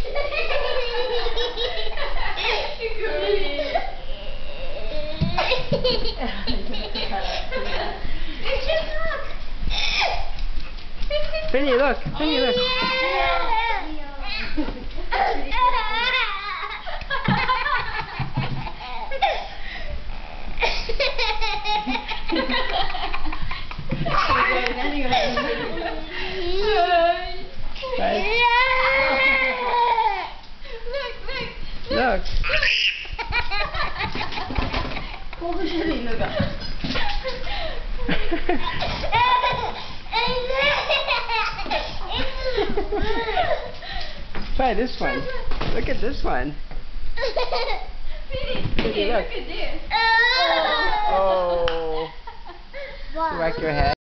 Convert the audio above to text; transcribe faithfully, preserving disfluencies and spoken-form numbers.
Finny, look. Finny, look. Look. Try this one. Look at this one. Look at this. Oh. You whack your head.